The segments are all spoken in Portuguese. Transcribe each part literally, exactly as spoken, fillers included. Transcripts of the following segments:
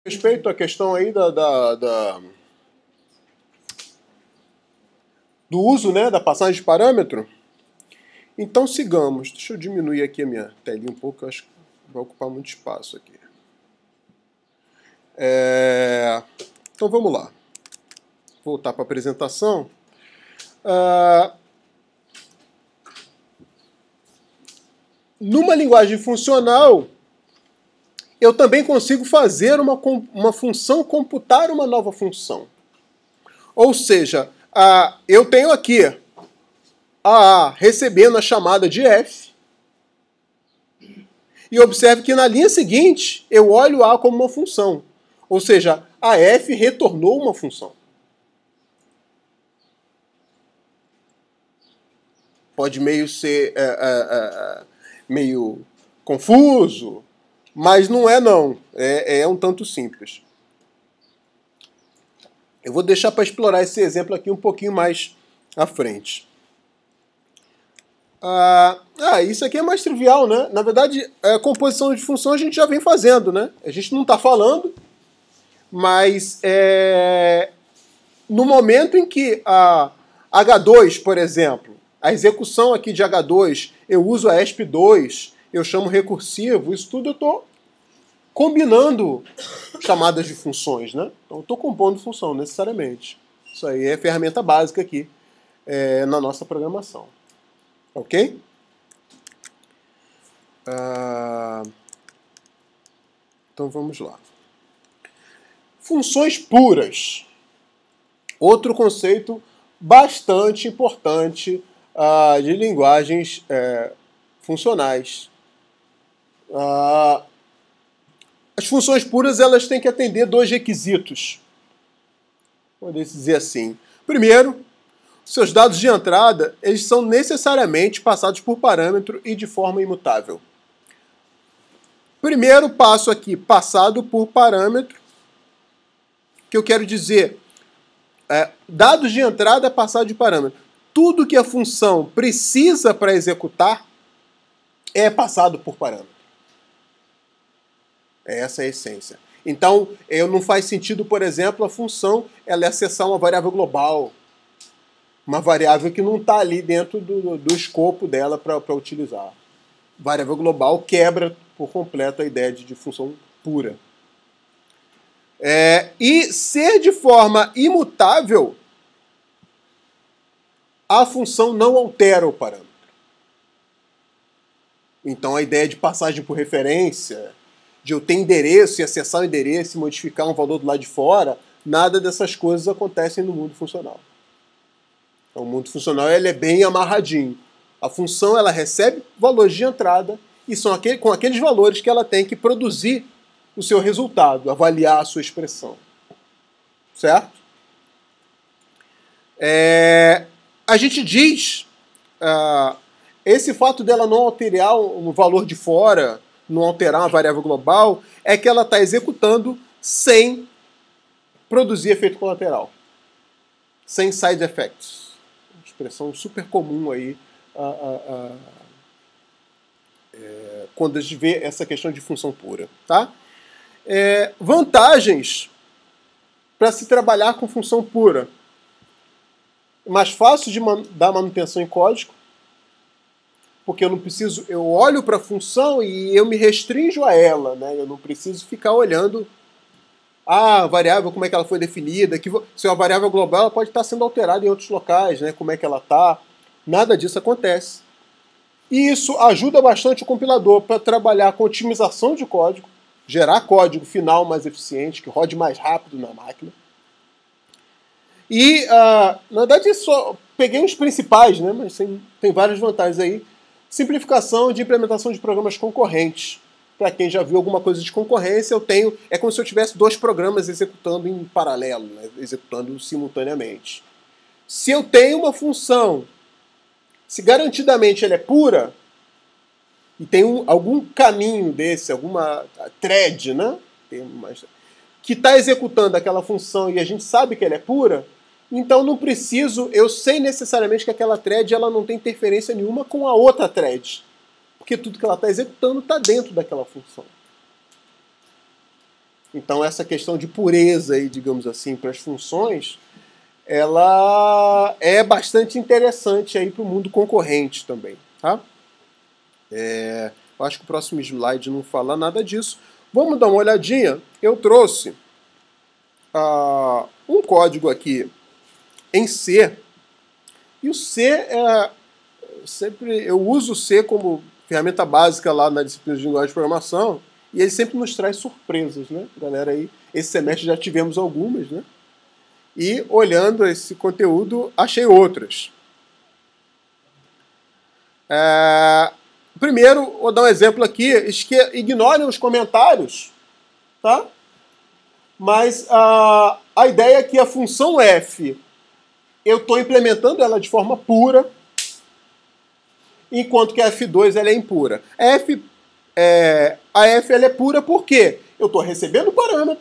Respeito à questão aí da, da, da- do uso, né, da passagem de parâmetro, então sigamos. Deixa eu diminuir aqui a minha telinha um pouco, eu acho que vai ocupar muito espaço aqui. É, Então vamos lá. Voltar para a apresentação. Ah, numa linguagem funcional, eu também consigo fazer uma, uma função computar uma nova função. Ou seja, ah, eu tenho aqui a A recebendo a chamada de F, e observe que na linha seguinte eu olho A como uma função. Ou seja, a F retornou uma função. Pode meio ser é, é, é, meio confuso, mas não é não. É, é um tanto simples. Eu vou deixar para explorar esse exemplo aqui um pouquinho mais à frente. Ah, ah, isso aqui é mais trivial, né? Na verdade, a composição de função a gente já vem fazendo, né? A gente não está falando, mas é, no momento em que a H dois, por exemplo, a execução aqui de H dois, eu uso a E S P dois, eu chamo recursivo, isso tudo eu estou combinando chamadas de funções, né? Então eu estou compondo função necessariamente. Isso aí é ferramenta básica aqui é, na nossa programação. Ok? Ah, então vamos lá. Funções puras. Outro conceito bastante importante ah, de linguagens é, funcionais. Ah, as funções puras elas têm que atender dois requisitos. Vamos dizer assim. Primeiro, seus dados de entrada eles são necessariamente passados por parâmetro e de forma imutável. Primeiro passo aqui, passado por parâmetro, que eu quero dizer, é, dados de entrada passado de parâmetro. Tudo que a função precisa para executar é passado por parâmetro. Essa é a essência. Então, eu, não faz sentido, por exemplo, a função ela acessar uma variável global, uma variável que não está ali dentro do, do escopo dela para utilizar. Variável global quebra por completo a ideia de, de função pura. É, e ser de forma imutável, a função não altera o parâmetro. Então a ideia de passagem por referência, de eu ter endereço e acessar o endereço e modificar um valor do lado de fora, nada dessas coisas acontecem no mundo funcional. Então, o mundo funcional ele é bem amarradinho. A função ela recebe valores de entrada e são aquele, com aqueles valores que ela tem que produzir o seu resultado, avaliar a sua expressão. Certo? É, a gente diz, uh, esse fato dela não alterar um valor de fora, não alterar uma variável global, é que ela está executando sem produzir efeito colateral. Sem side effects. Uma expressão super comum aí uh, uh, uh, é, quando a gente vê essa questão de função pura. Tá? É, vantagens para se trabalhar com função pura. Mais fácil de man dar manutenção em código, porque eu não preciso, eu olho para a função e eu me restringo a ela, né? Eu não preciso ficar olhando a variável, como é que ela foi definida, que se é uma variável global ela pode estar sendo alterada em outros locais, né? Como é que ela está, nada disso acontece. E isso ajuda bastante o compilador para trabalhar com otimização de código, gerar código final mais eficiente, que rode mais rápido na máquina. E, uh, na verdade, só peguei os principais, né? Mas tem, tem várias vantagens aí. Simplificação de implementação de programas concorrentes. Para quem já viu alguma coisa de concorrência, eu tenho. É como se eu tivesse dois programas executando em paralelo, né? Executando simultaneamente. Se eu tenho uma função, se garantidamente ela é pura, e tem um, algum caminho desse, alguma thread, né? Tem uma, que está executando aquela função e a gente sabe que ela é pura, então não preciso, eu sei necessariamente que aquela thread ela não tem interferência nenhuma com a outra thread. Porque tudo que ela está executando está dentro daquela função. Então essa questão de pureza, aí, digamos assim, para as funções, ela é bastante interessante aí para o mundo concorrente também, tá? É, eu acho que o próximo slide não fala nada disso. Vamos dar uma olhadinha. Eu trouxe uh, um código aqui em C, e o C é sempre, eu uso o C como ferramenta básica lá na disciplina de linguagem de programação, e ele sempre nos traz surpresas, né? Galera, aí, esse semestre já tivemos algumas, né? E olhando esse conteúdo, achei outras. É, primeiro, vou dar um exemplo aqui, ignorem os comentários, tá? Mas a, a ideia é que a função f, eu estou implementando ela de forma pura, enquanto que a F dois ela é impura. A F, é, a F ela é pura por quê? Eu estou recebendo o parâmetro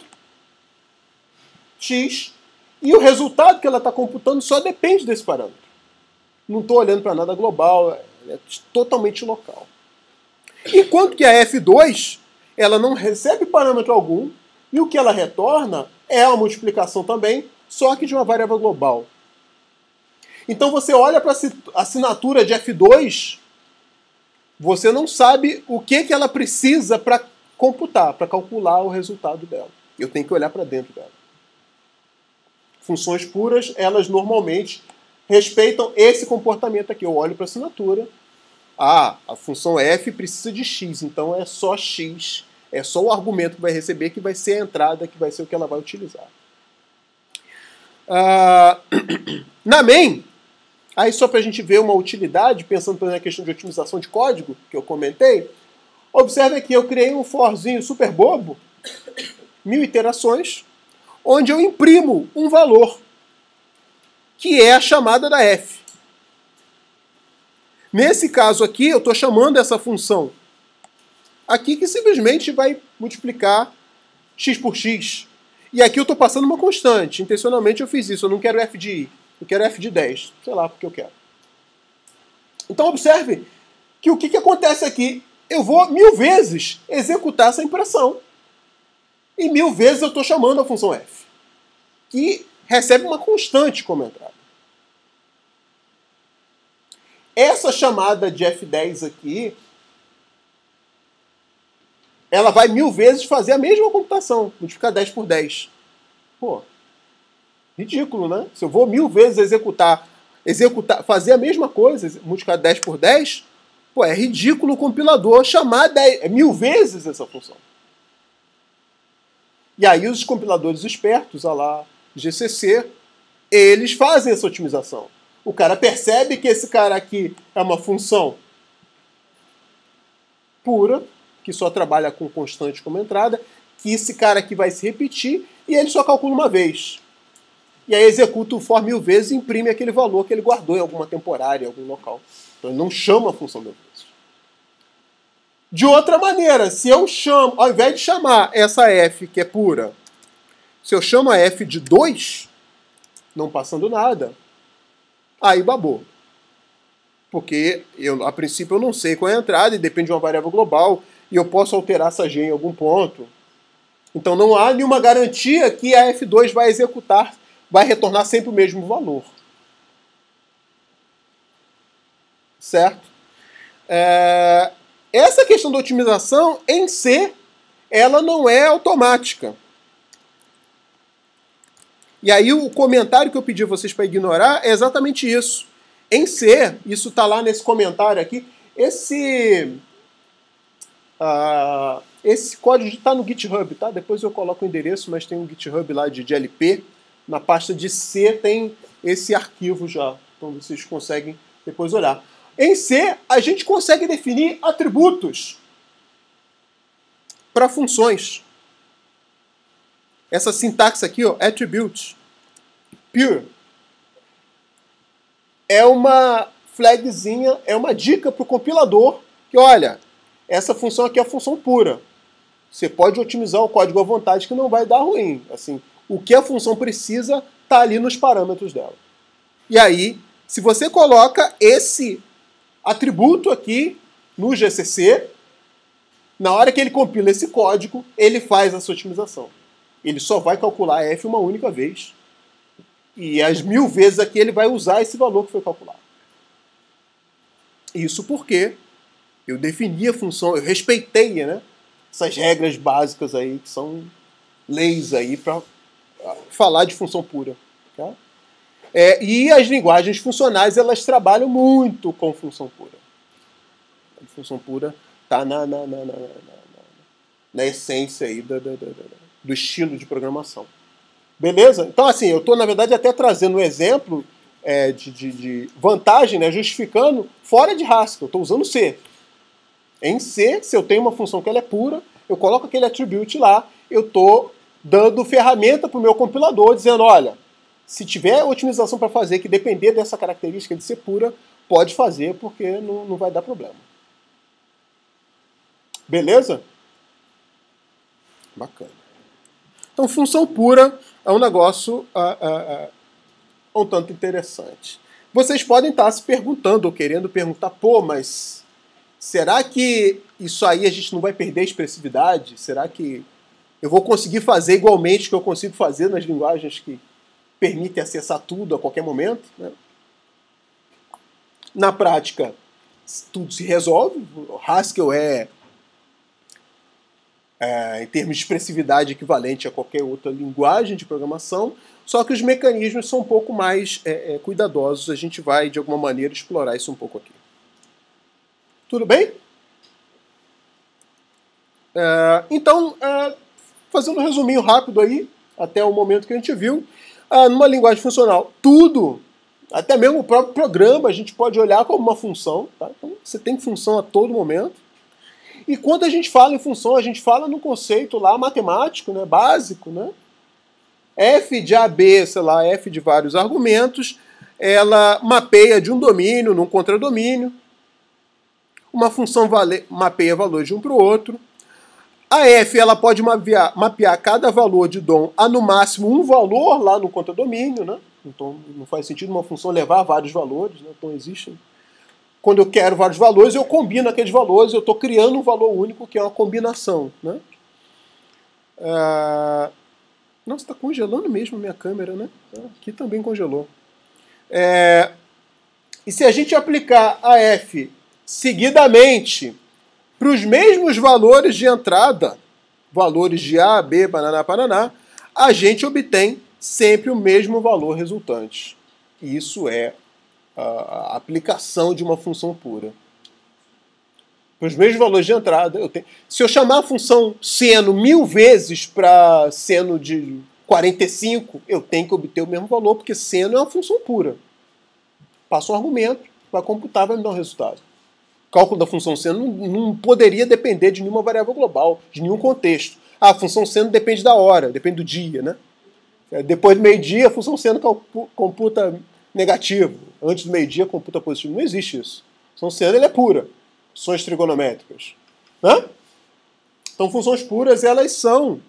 x e o resultado que ela está computando só depende desse parâmetro. Não estou olhando para nada global, é totalmente local. Enquanto que a F dois ela não recebe parâmetro algum e o que ela retorna é uma multiplicação também, só que de uma variável global. Então você olha para a assinatura de F dois, você não sabe o que, que ela precisa para computar, para calcular o resultado dela. Eu tenho que olhar para dentro dela. Funções puras, elas normalmente respeitam esse comportamento aqui. Eu olho para a assinatura. Ah, a função f precisa de x, então é só x, é só o argumento que vai receber que vai ser a entrada, que vai ser o que ela vai utilizar. Ah, na main, aí só para a gente ver uma utilidade, pensando na questão de otimização de código, que eu comentei, observe aqui, eu criei um forzinho super bobo, mil iterações, onde eu imprimo um valor, que é a chamada da f. Nesse caso aqui, eu estou chamando essa função aqui que simplesmente vai multiplicar x por x. E aqui eu estou passando uma constante. Intencionalmente eu fiz isso. Eu não quero f de i. Eu quero f de dez. Sei lá porque eu quero. Então observe que o que, que acontece aqui? Eu vou mil vezes executar essa impressão. E mil vezes eu estou chamando a função f, que recebe uma constante como entrada. Essa chamada de f dez aqui, ela vai mil vezes fazer a mesma computação, multiplicar dez por dez. Pô, ridículo, né? Se eu vou mil vezes executar, executar, fazer a mesma coisa, multiplicar dez por dez, pô, é ridículo o compilador chamar dez, mil vezes essa função. E aí os compiladores espertos, a lá G C C, eles fazem essa otimização. O cara percebe que esse cara aqui é uma função pura, que só trabalha com constante como entrada, que esse cara aqui vai se repetir e ele só calcula uma vez. E aí executa o for mil vezes e imprime aquele valor que ele guardou em alguma temporária, em algum local. Então ele não chama a função mil vezes. De outra maneira, se eu chamo, ao invés de chamar essa f que é pura, se eu chamo a f de dois, não passando nada, aí babou. Porque eu, a princípio eu não sei qual é a entrada e depende de uma variável global e eu posso alterar essa g em algum ponto. Então não há nenhuma garantia que a f dois vai executar, vai retornar sempre o mesmo valor. Certo? É, essa questão da otimização em C, ela não é automática. E aí o comentário que eu pedi a vocês para ignorar é exatamente isso. Em C, isso está lá nesse comentário aqui, esse, uh, esse código está no GitHub, tá? Depois eu coloco o endereço, mas tem um GitHub lá de, de L P. Na pasta de C tem esse arquivo já, então vocês conseguem depois olhar. Em C, a gente consegue definir atributos para funções. Essa sintaxe aqui, ó, attribute, pure, é uma flagzinha, é uma dica para o compilador que, olha, essa função aqui é a função pura. Você pode otimizar o código à vontade que não vai dar ruim. Assim, o que a função precisa está ali nos parâmetros dela. E aí, se você coloca esse atributo aqui no G C C, na hora que ele compila esse código, ele faz essa otimização. Ele só vai calcular f uma única vez. E as mil vezes aqui ele vai usar esse valor que foi calculado. Isso porque eu defini a função, eu respeitei, né, essas regras básicas aí, que são leis aí para falar de função pura. Tá? É, e as linguagens funcionais, elas trabalham muito com função pura. A função pura está na, na, na, na, na, na essência aí do, do, do, do estilo de programação. Beleza? Então, assim, eu estou, na verdade, até trazendo um exemplo é, de, de, de vantagem, né, justificando fora de Haskell. Eu estou usando C. Em C, se eu tenho uma função que ela é pura, eu coloco aquele attribute lá, eu estou dando ferramenta para o meu compilador, dizendo, olha, se tiver otimização para fazer que depender dessa característica de ser pura, pode fazer, porque não, não vai dar problema. Beleza? Bacana. Então, função pura é um negócio ah, ah, ah, um tanto interessante. Vocês podem estar se perguntando, ou querendo perguntar, pô, mas será que isso aí a gente não vai perder a expressividade? Será que eu vou conseguir fazer igualmente o que eu consigo fazer nas linguagens que permitem acessar tudo a qualquer momento? Né? Na prática, tudo se resolve. O Haskell é, é, em termos de expressividade, equivalente a qualquer outra linguagem de programação, só que os mecanismos são um pouco mais é, é, cuidadosos. A gente vai, de alguma maneira, explorar isso um pouco aqui. Tudo bem? É, então, é, fazendo um resuminho rápido aí, até o momento que a gente viu, é, numa linguagem funcional, tudo, até mesmo o próprio programa, a gente pode olhar como uma função. Tá? Então, você tem função a todo momento. E quando a gente fala em função, a gente fala no conceito lá matemático, né, básico, né? F de A B, sei lá, F de vários argumentos, ela mapeia de um domínio num contradomínio. Uma função vale, mapeia valores de um para o outro. A F ela pode mapear, mapear cada valor de dom a no máximo um valor lá no contradomínio, né? Então não faz sentido uma função levar vários valores, né? Então existe. Quando eu quero vários valores, eu combino aqueles valores, eu estou criando um valor único que é uma combinação, né? Ah, nossa, está congelando mesmo a minha câmera, né? Aqui também congelou. É, e se a gente aplicar a F seguidamente para os mesmos valores de entrada, valores de A, B, bananá, bananá, a gente obtém sempre o mesmo valor resultante. Isso é a aplicação de uma função pura. Para os mesmos valores de entrada, eu tenho... se eu chamar a função seno mil vezes para seno de quarenta e cinco, eu tenho que obter o mesmo valor, porque seno é uma função pura. Passo um argumento, vai computar, vai me dar um resultado. O cálculo da função seno não, não poderia depender de nenhuma variável global, de nenhum contexto. Ah, a função seno depende da hora, depende do dia, né? Depois do meio-dia, a função seno computa negativo. Antes do meio-dia, computa positivo. Não existe isso. A função seno ela é pura. Funções trigonométricas. Né? Então, funções puras, elas são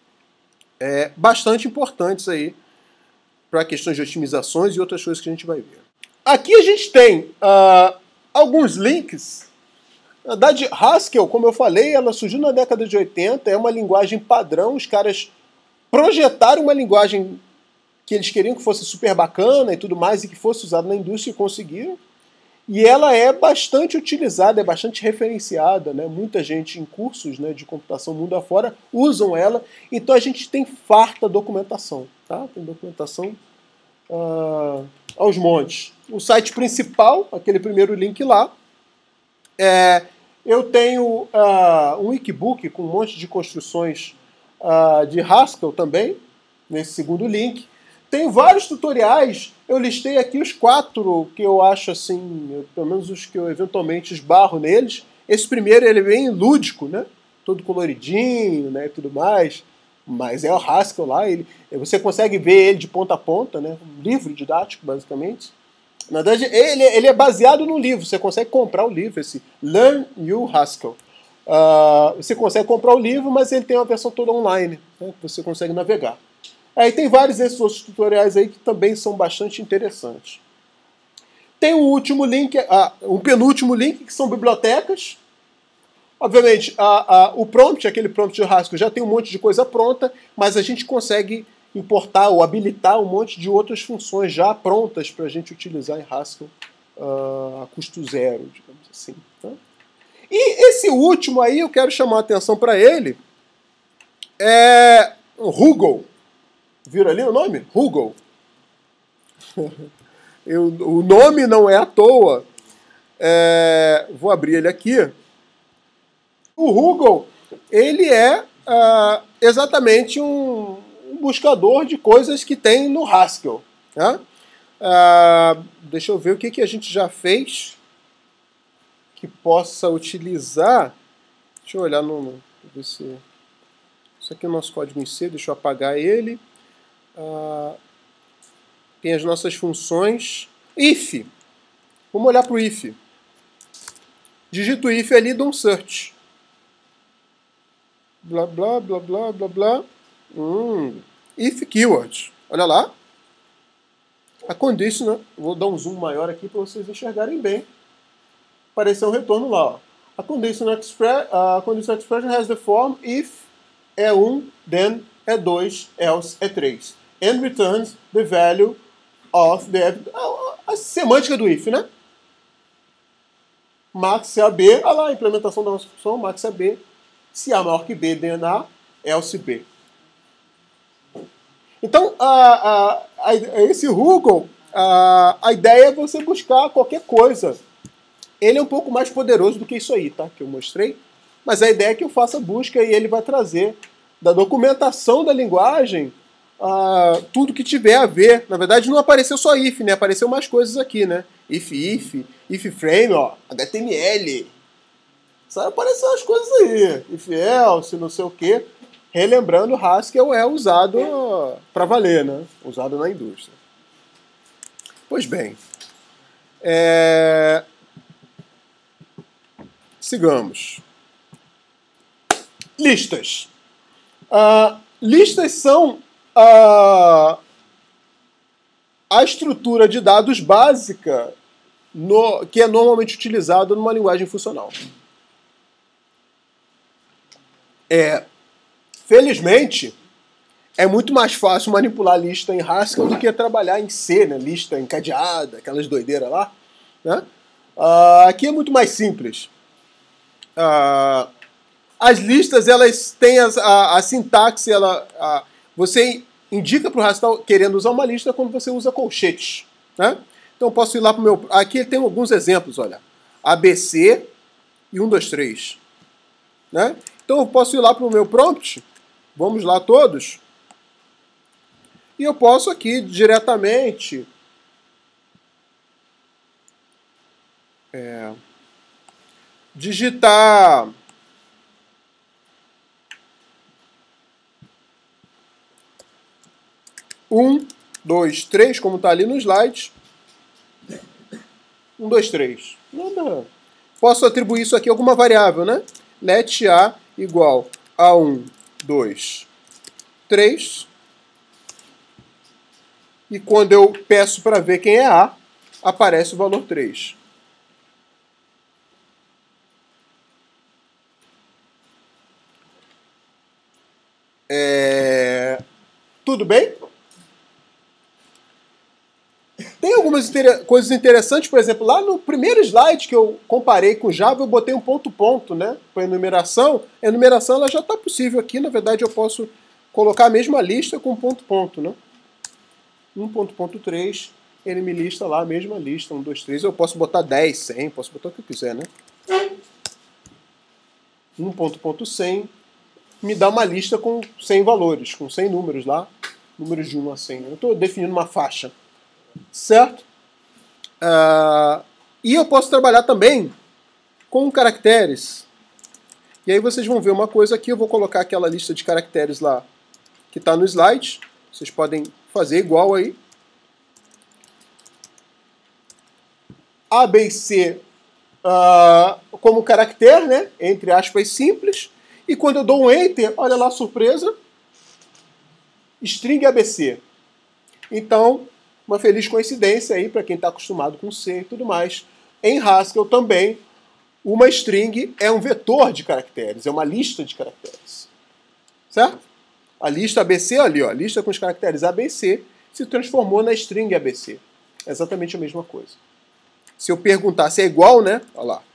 é, bastante importantes aí para questões de otimizações e outras coisas que a gente vai ver. Aqui a gente tem uh, alguns links. Na verdade, Haskell, como eu falei, ela surgiu na década de oitenta, é uma linguagem padrão. Os caras projetaram uma linguagem que eles queriam que fosse super bacana e tudo mais, e que fosse usada na indústria, e conseguiram. E ela é bastante utilizada, é bastante referenciada, né? Muita gente em cursos, né, de computação mundo afora usam ela. Então a gente tem farta documentação, tá? Tem documentação uh, aos montes. O site principal, aquele primeiro link lá, é, eu tenho uh, um wikbook com um monte de construções uh, de Haskell também, nesse segundo link. Tem vários tutoriais, eu listei aqui os quatro que eu acho assim, pelo menos os que eu eventualmente esbarro neles. Esse primeiro ele é bem lúdico, né? Todo coloridinho, né, e tudo mais. Mas é o Haskell lá, ele, você consegue ver ele de ponta a ponta, né? Um livro didático, basicamente. Na verdade, ele, ele é baseado no livro, você consegue comprar o livro, esse Learn You Haskell. Uh, você consegue comprar o livro, mas ele tem uma versão toda online, né, que você consegue navegar. Aí tem vários desses outros tutoriais aí que também são bastante interessantes. Tem um último link, ah, um penúltimo link, que são bibliotecas. Obviamente, a, a, o prompt, aquele prompt de Haskell, já tem um monte de coisa pronta, mas a gente consegue importar ou habilitar um monte de outras funções já prontas para a gente utilizar em Haskell uh, a custo zero, digamos assim. Tá? E esse último aí, eu quero chamar a atenção para ele, é Hugo. Viram ali o nome? Hugo. Eu, o nome não é à toa. É, vou abrir ele aqui. O Hugo, ele é uh, exatamente um, um buscador de coisas que tem no Haskell. Né? Uh, deixa eu ver o que, que a gente já fez que possa utilizar. Deixa eu olhar no... no ver se... Isso aqui é o nosso código em C, deixa eu apagar ele. Uh, tem as nossas funções. If. Vamos olhar para o if. Digito if ali e dou um search. Blá, blá, blá, blá, blá, blá. Hum. If keyword. Olha lá. A conditional. Vou dar um zoom maior aqui para vocês enxergarem bem. Apareceu um retorno lá. Ó. A conditional expression, a conditional expression has the form if é um, then é dois, else é três. And returns the value of the... A semântica do if, né? Max se A B, olha lá a implementação da nossa função, max se A B. Se A maior que B, then A, else B. Então, a, a, a, esse Hugo, a, a ideia é você buscar qualquer coisa. Ele é um pouco mais poderoso do que isso aí, tá? Que eu mostrei. Mas a ideia é que eu faça busca e ele vai trazer da documentação da linguagem uh, tudo que tiver a ver. Na verdade, não apareceu só if, né? Apareceu mais coisas aqui, né? If, if, if frame, ó, H T M L. Só apareceu as coisas aí. If else, não sei o quê. Relembrando, Haskell é usado para valer, né? Usado na indústria. Pois bem. É... Sigamos. Listas. Uh, listas são uh, a estrutura de dados básica no, que é normalmente utilizada numa linguagem funcional. É, felizmente, é muito mais fácil manipular lista em Haskell do que trabalhar em C, né? Lista encadeada, aquelas doideiras lá. Né? Uh, aqui é muito mais simples. Uh, as listas, elas têm as, a, a sintaxe, ela, a, você indica para o Haskell querendo usar uma lista quando você usa colchetes. Né? Então eu posso ir lá para o meu... Aqui tem alguns exemplos, olha. A B C e um, dois, três. Né? Então eu posso ir lá para o meu prompt, vamos lá todos, e eu posso aqui diretamente é, digitar um, dois, três, como está ali no slide. um, dois, três. Nada. Posso atribuir isso aqui a alguma variável, né? Let A igual a um, dois, três. E quando eu peço para ver quem é A, aparece o valor três. É... Tudo bem? Tem algumas inter... coisas interessantes, por exemplo, lá no primeiro slide que eu comparei com Java, eu botei um ponto-ponto, né, para enumeração. A enumeração ela já está possível aqui, na verdade eu posso colocar a mesma lista com ponto-ponto, né? um ponto ponto três, ele me lista lá a mesma lista, um, dois, três, eu posso botar dez, cem, posso botar o que eu quiser, né? um ponto ponto cem me dá uma lista com cem valores, com cem números lá, números de um a cem. Eu estou definindo uma faixa. Certo? Uh, e eu posso trabalhar também com caracteres. E aí vocês vão ver uma coisa aqui, eu vou colocar aquela lista de caracteres lá que está no slide. Vocês podem fazer igual aí. A, B e C uh, como caractere, né? Entre aspas simples. E quando eu dou um Enter, olha lá a surpresa, string A B C. Então, uma feliz coincidência aí para quem está acostumado com C e tudo mais. Em Haskell também, uma string é um vetor de caracteres, é uma lista de caracteres. Certo? A lista A B C, ali, ó, a lista com os caracteres A B C, se transformou na string A B C. É exatamente a mesma coisa. Se eu perguntar se é igual, né? Olha lá.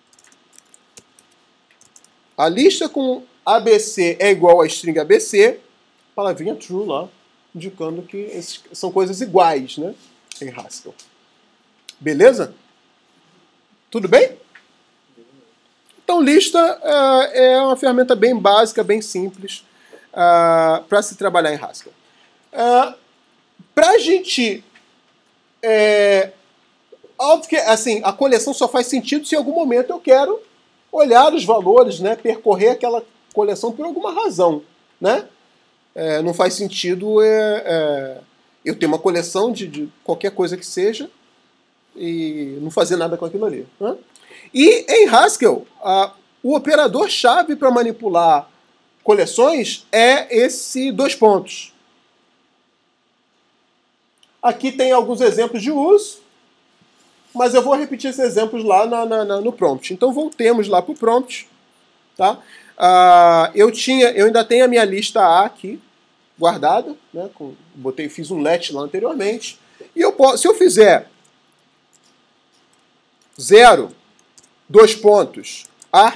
A lista com A B C é igual à string A B C, palavrinha true lá, indicando que esses são coisas iguais, né? Em Haskell. Beleza? Tudo bem? Então, lista uh, é uma ferramenta bem básica, bem simples, uh, para se trabalhar em Haskell. Uh, para a gente... É, óbvio que assim, a coleção só faz sentido se em algum momento eu quero olhar os valores, né, percorrer aquela coleção por alguma razão. Né? É, não faz sentido é, é, eu ter uma coleção de, de qualquer coisa que seja e não fazer nada com aquilo ali. Né? E em Haskell, a, o operador-chave para manipular coleções é esse dois pontos. Aqui tem alguns exemplos de uso, mas eu vou repetir esses exemplos lá na, na, na, no prompt. Então voltemos lá para o prompt. Tá? Uh, eu, tinha, eu ainda tenho a minha lista A aqui, guardada. Né, com, botei, fiz um let lá anteriormente. E eu posso, se eu fizer zero, dois pontos, A,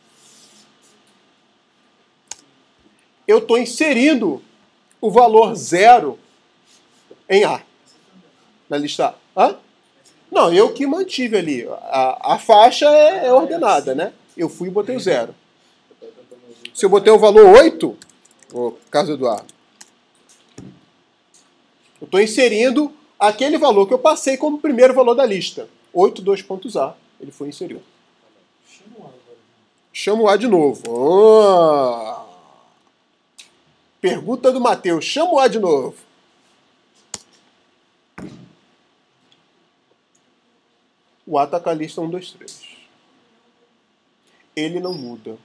eu estou inserindo o valor zero em A. Na lista A. Hã? Não, eu que mantive ali. A, a faixa é, é ordenada, né? Eu fui e botei o zero. Se eu botei o valor oito, no caso do A, eu estou inserindo aquele valor que eu passei como primeiro valor da lista. oito, dois pontos A. Ele foi inserido. Chama o A de novo. Oh. Pergunta do Matheus. Chama o A de novo. O A está com a lista um, dois, três. Ele não muda.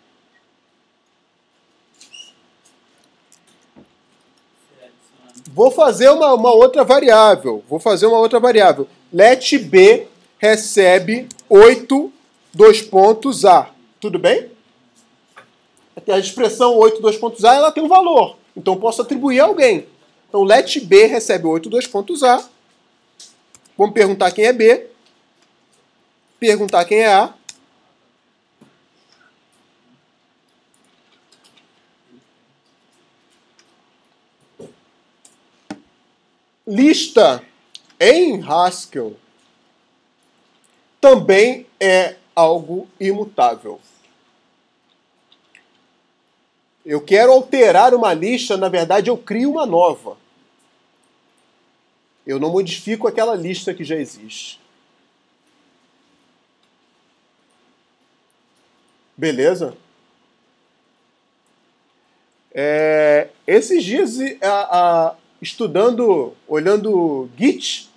Vou fazer uma, uma outra variável. Vou fazer uma outra variável. Let B recebe oito, dois pontos A. Tudo bem? A expressão oito, dois pontos A, ela tem um valor. Então eu posso atribuir a alguém. Então let B recebe oito, dois pontos A. Vamos perguntar quem é B. Perguntar quem é A. Lista em Haskell também é algo imutável. Eu quero alterar uma lista, na verdade eu crio uma nova. Eu não modifico aquela lista que já existe. Beleza? É, esses dias, a, a, estudando, olhando Git,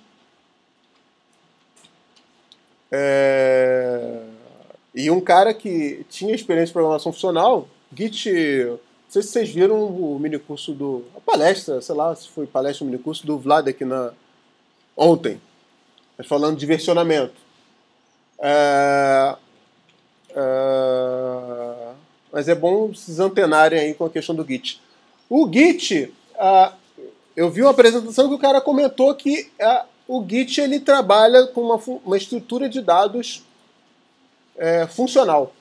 é, e um cara que tinha experiência de programação funcional, Git, não sei se vocês viram o minicurso do... a palestra, sei lá se foi palestra ou minicurso do Vlad aqui na, ontem, falando de versionamento. É, Uh, mas é bom vocês antenarem aí com a questão do Git. O Git, uh, eu vi uma apresentação que o cara comentou que uh, o Git ele trabalha com uma, uma estrutura de dados uh, funcional.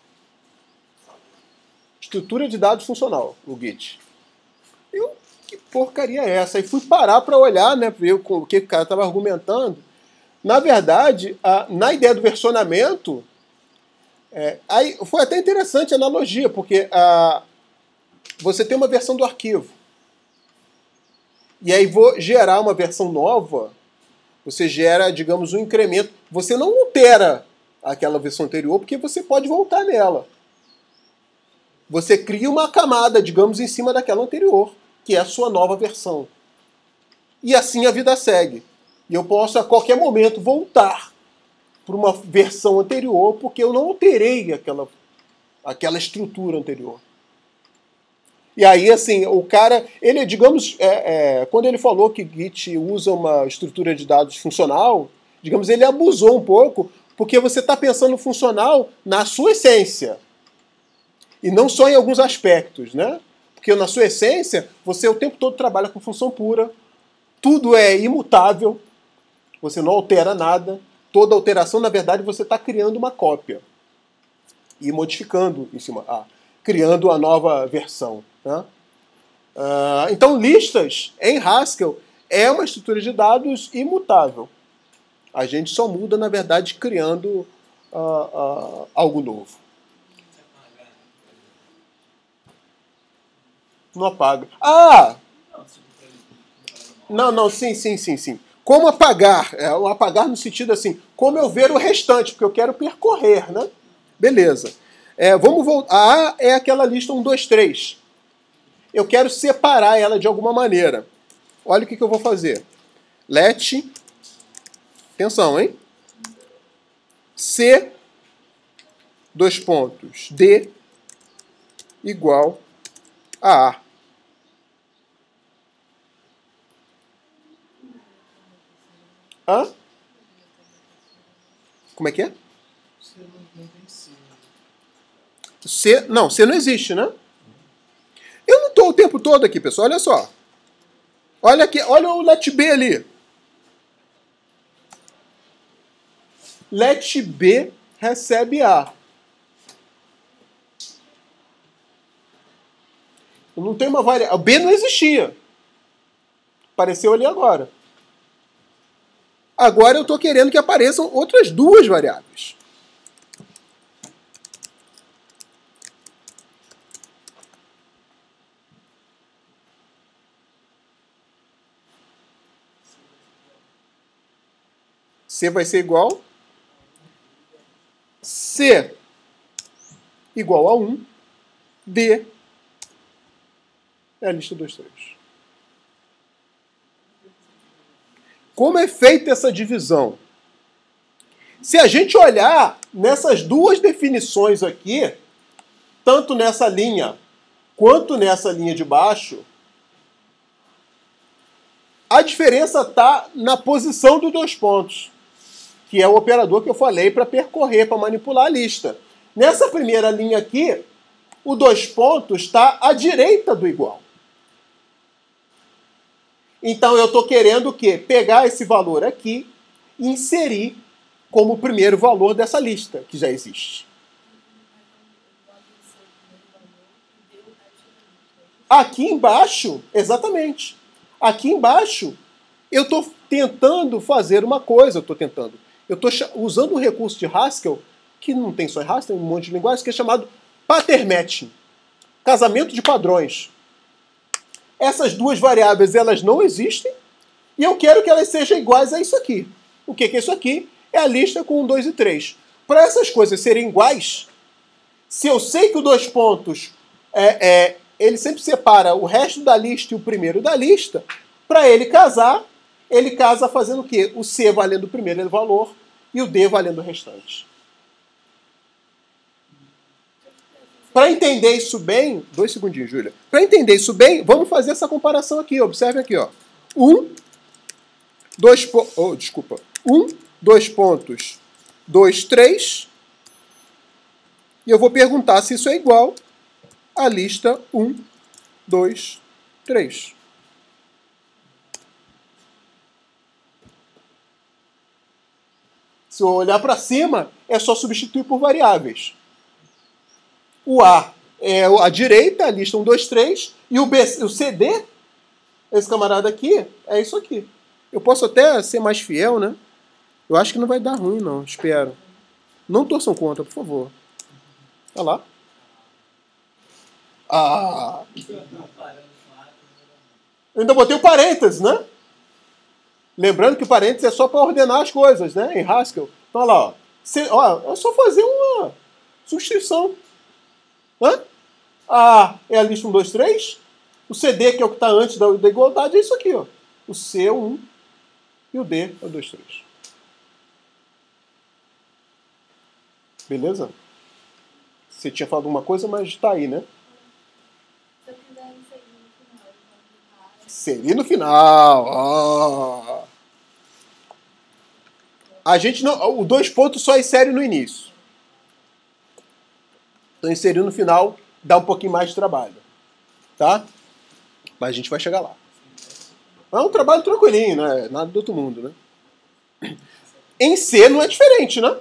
Estrutura de dados funcional, o Git. Eu, que porcaria é essa? E fui parar para olhar, né, ver o que o cara estava argumentando. Na verdade, uh, na ideia do versionamento, É, aí foi até interessante a analogia, porque ah, você tem uma versão do arquivo. E aí vou gerar uma versão nova, você gera, digamos, um incremento. Você não altera aquela versão anterior, porque você pode voltar nela. Você cria uma camada, digamos, em cima daquela anterior, que é a sua nova versão. E assim a vida segue. E eu posso a qualquer momento voltar para uma versão anterior, porque eu não alterei aquela, aquela estrutura anterior. E aí, assim, o cara, ele, digamos, é, é, quando ele falou que Git usa uma estrutura de dados funcional, digamos, ele abusou um pouco, Porque você está pensando no funcional na sua essência. E não só em alguns aspectos, né? Porque na sua essência, você o tempo todo trabalha com função pura. Tudo é imutável. Você não altera nada. Toda alteração, na verdade, você está criando uma cópia. E modificando em cima. Ah, criando uma nova versão. Né? Uh, então, listas em Haskell é uma estrutura de dados imutável. A gente só muda, na verdade, criando uh, uh, algo novo. Não apaga. Ah! Não, não, sim, sim, sim, sim. Como apagar? É, o apagar no sentido assim, como eu ver o restante, porque eu quero percorrer, né? Beleza. É, vamos voltar. A A é aquela lista um, dois, três. Eu quero separar ela de alguma maneira. Olha o que, que eu vou fazer. Let, atenção, hein? C, dois pontos, D, igual a A. Hã? Como é que é? C, não, C não existe, né? Eu não estou o tempo todo aqui, pessoal. Olha só. Olha aqui, olha o let B ali. Let B recebe A. Não tem uma variável. O B não existia. Apareceu ali agora. Agora eu estou querendo que apareçam outras duas variáveis. C vai ser igual. C igual a um. D é a lista dois, três. Como é feita essa divisão? Se a gente olhar nessas duas definições aqui, tanto nessa linha quanto nessa linha de baixo, a diferença está na posição dos dois pontos, que é o operador que eu falei para percorrer, para manipular a lista. Nessa primeira linha aqui, o dois pontos está à direita do igual. Então eu estou querendo o quê? Pegar esse valor aqui e inserir como o primeiro valor dessa lista, que já existe. Aqui embaixo, exatamente. Aqui embaixo, eu estou tentando fazer uma coisa, eu estou tentando. Eu estou usando um recurso de Haskell, que não tem só em Haskell, tem um monte de linguagens, que é chamado pattern matching. Casamento de padrões. Essas duas variáveis, elas não existem, e eu quero que elas sejam iguais a isso aqui. O que é isso aqui? É a lista com um, dois e três. Para essas coisas serem iguais, se eu sei que o dois pontos, é, é, ele sempre separa o resto da lista e o primeiro da lista, para ele casar, ele casa fazendo o quê? O C valendo o primeiro valor e o D valendo o restante. Para entender isso bem, dois segundinhos, Júlia. Para entender isso bem, vamos fazer essa comparação aqui. Observe aqui, ó. Um, dois pontos. Oh, desculpa. Um, dois pontos, dois, três. E eu vou perguntar se isso é igual à lista um, dois, três. Se eu olhar para cima, é só substituir por variáveis. O A é a direita, a lista um, dois, três, e o, B, o C D, esse camarada aqui, é isso aqui. Eu posso até ser mais fiel, né? Eu acho que não vai dar ruim, não. Espero. Não torçam contra, por favor. Olha lá. Ah! Eu ainda botei o parênteses, né? Lembrando que o parênteses é só para ordenar as coisas, né? Em Haskell. Então, olha lá. Ó. Cê, ó, é só fazer uma substituição. Hã? A é a lista um, dois, três. O C D, que é o que está antes da, da igualdade, é isso aqui. Ó. O C é o um e o D é o dois, três. Beleza? Você tinha falado uma coisa, mas está aí, né? Se eu quiser inserir no final, Inserir no final. Oh. A gente não, o dois pontos só insere no início. Então inserir no final dá um pouquinho mais de trabalho, tá? Mas a gente vai chegar lá. É um trabalho tranquilinho, né? Nada do outro mundo, né? Em C não é diferente, né?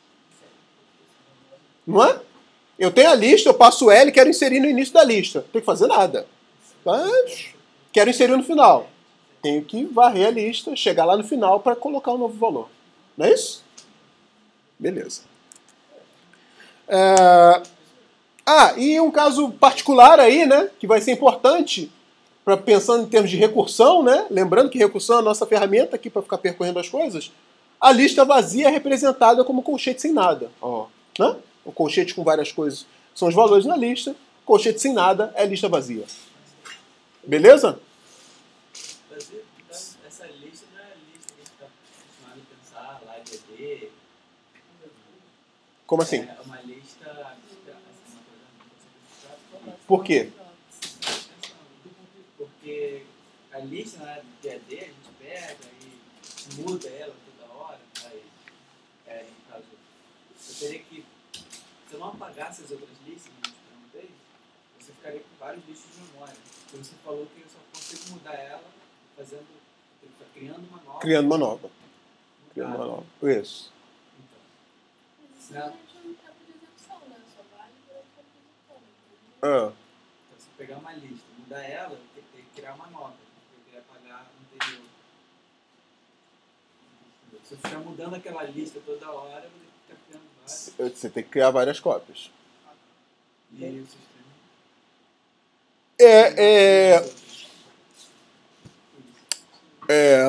Não é? Eu tenho a lista, eu passo L e quero inserir no início da lista. Não tem que fazer nada. Mas quero inserir no final. Tenho que varrer a lista, chegar lá no final para colocar um novo valor. Não é isso? Beleza. É... Ah, e um caso particular aí, né? Que vai ser importante, pra, pensando em termos de recursão, né? Lembrando que recursão é a nossa ferramenta aqui para ficar percorrendo as coisas. A lista vazia é representada como colchete sem nada. Ó, né? O colchete com várias coisas são os valores na lista. Colchete sem nada é lista vazia. Beleza? Essa lista não é a lista que a gente está acostumado a pensar lá de E D. Como assim? É uma lista. Por quê? Porque a lista na D A D a gente pega e muda ela toda hora. Aí, é, no caso, eu teria que. Se eu não apagasse as outras listas que a gente perguntei, você ficaria com vários listas de memória. Então você falou que eu só consigo mudar ela fazendo. Criando uma nova. Criando uma nova. Criando uma nova. Isso. Então. Mas isso é um campo de execução, né? Só vale para o campo de execução. Ah. Então, se eu pegar uma lista, mudar ela, eu tenho que criar uma nova. Eu queria apagar a anterior. Se eu ficar mudando aquela lista toda hora, eu vou ter que ficar criando várias. Você tem que criar várias cópias. E aí o sistema. É, é, é,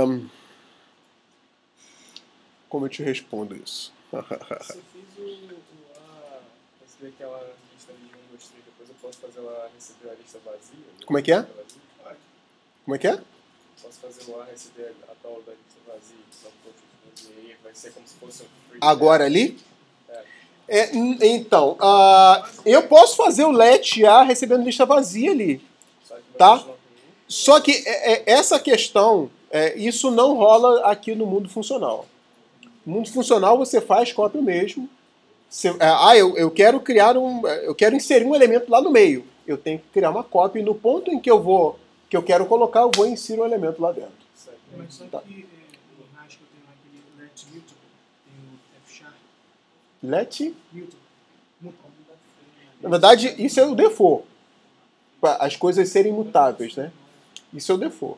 como eu te respondo isso? Se eu fiz o, o a, receber aquela lista de um, dois, três, depois eu posso fazer lá receber a lista vazia? Como é que é? Ah, Como é que é? posso fazer lá receber a tal da lista vazia, só que e aí vai ser como se fosse um free. Agora ali? É. É, n- então, uh, eu posso fazer o let A recebendo lista vazia ali. Só que vai Tá. continuar com um. Só que é, é, essa questão, é, isso não rola aqui no mundo funcional. No mundo funcional você faz cópia mesmo. Você, é, ah, eu, eu quero criar um. Eu quero inserir um elemento lá no meio. Eu tenho que criar uma cópia e no ponto em que eu vou, que eu quero colocar, eu vou inserir um elemento lá dentro. Certo. Mas só Tá. que é, no Haskell eu tenho aquele let mutable, tem o F-sharp, Let. mutable, mutable. Na verdade, isso é o default. Para as coisas serem mutáveis, né? Isso é o default.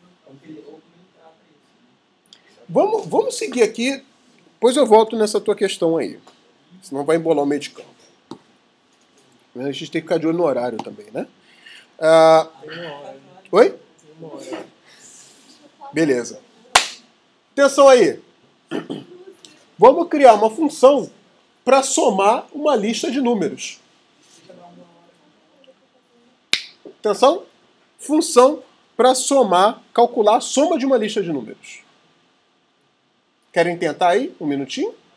Vamos, vamos seguir aqui, depois eu volto nessa tua questão aí. Senão vai embolar o meio de campo. A gente tem que ficar de olho no horário também, né? Ah, Tem uma hora. oi? Tem uma hora. Beleza. Atenção aí. Vamos criar uma função para somar uma lista de números. Atenção. Função para somar, calcular a soma de uma lista de números. Querem tentar aí? Um minutinho?